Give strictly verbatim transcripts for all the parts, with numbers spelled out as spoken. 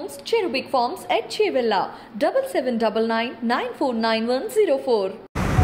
Cherubic Farms at Chevilla, double seven double nine nine four nine one zero four.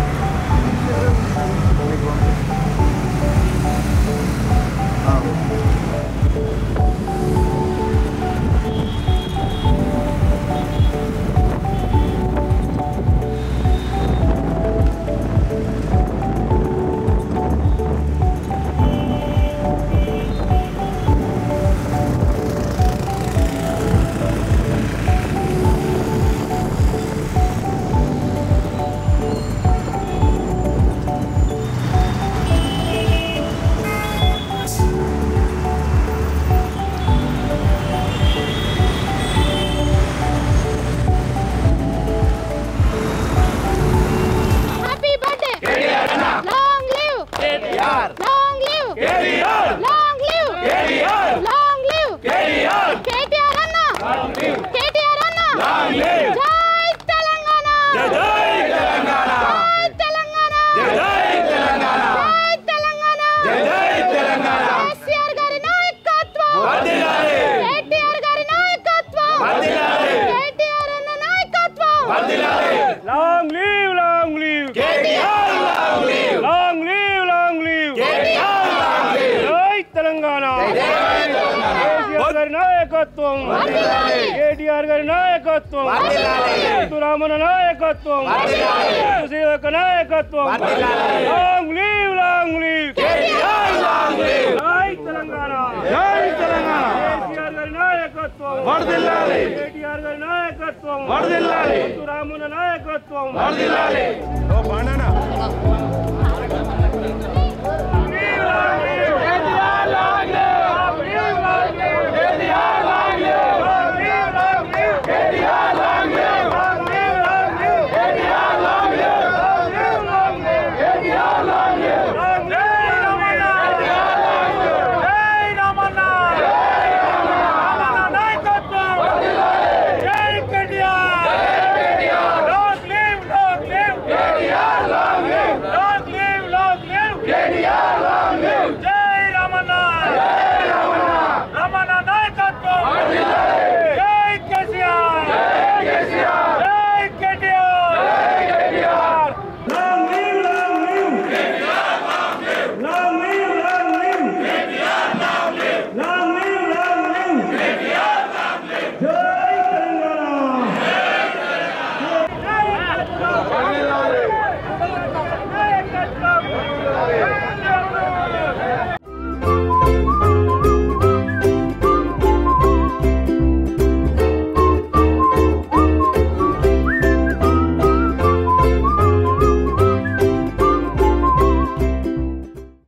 Long live K T R! Long live K T R! Long live K T R! K T R Anna! Long live K T R Anna! Long live! Jai Telangana! Jai Telangana! Jai Telangana! Jai Telangana! Jai Telangana! Jai Telangana! K C R గారి నాయకత్వం వర్ధిల్లాలి! K T R గారి నాయకత్వం వర్ధిల్లాలి! K T R అన్న నాయకత్వం వర్ధిల్లాలి! Long live long live K T R! Long live! Long live Telangana! నాయకత్వం కేటీఆర్ గారి నాయకత్వం బొంతు రామన్న నాయకత్వం సేవక నాయకత్వం long live long live KTR long live జై తెలంగాణ జై తెలంగాణ కేటీఆర్ గారి నాయకత్వం వర్ధిల్లాలి కేటీఆర్ గారి నాయకత్వం వర్ధిల్లాలి బొంతు రామన్న నాయకత్వం వర్ధిల్లాలి ఓ బాణనా Long live, long live, K T R, long live, long live, K T R, long live, K T R, long live, K T R.